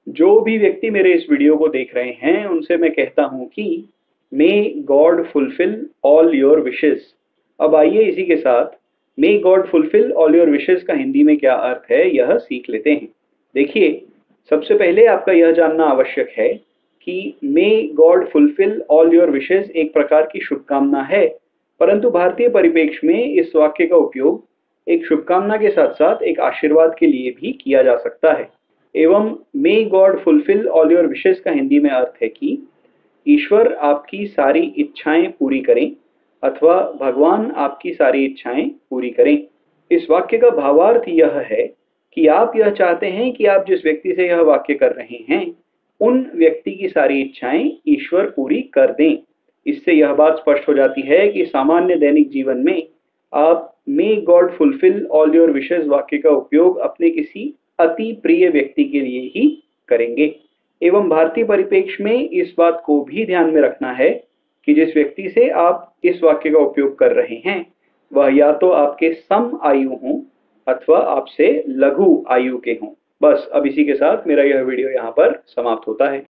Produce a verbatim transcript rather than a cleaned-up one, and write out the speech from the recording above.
जो भी व्यक्ति मेरे इस वीडियो को देख रहे हैं उनसे मैं कहता हूं कि may God fulfil all your wishes. अब आइए इसी के साथ may God fulfil all your wishes का हिंदी में क्या अर्थ है यह सीख लेते हैं। देखिए, सबसे पहले आपका यह जानना आवश्यक है कि may God fulfil all your wishes एक प्रकार की शुभकामना है, परंतु भारतीय परिप्रेक्ष्य में इस वाक्य का उपयोग एक शुभकामना के साथ साथ एक आशीर्वाद के लिए भी किया जा सकता है। एवं may God fulfil all your wishes का हिंदी में अर्थ है कि ईश्वर आपकी सारी इच्छाएं पूरी करें अथवा भगवान आपकी सारी इच्छाएं पूरी करें। इस वाक्य का भावार्थ यह है कि आप यह चाहते हैं कि आप जिस व्यक्ति से यह वाक्य कर रहे हैं उन व्यक्ति की सारी इच्छाएं ईश्वर पूरी कर दें। इससे यह बात स्पष्ट हो जाती है कि सामान्य दैनिक जीवन में आप may God fulfil all your wishes वाक्य का उपयोग अपने किसी अति प्रिय व्यक्ति के लिए ही करेंगे। एवं भारतीय परिप्रेक्ष्य में इस बात को भी ध्यान में रखना है कि जिस व्यक्ति से आप इस वाक्य का उपयोग कर रहे हैं वह या तो आपके सम आयु हों अथवा आपसे लघु आयु के हों। बस अब इसी के साथ मेरा यह वीडियो यहाँ पर समाप्त होता है।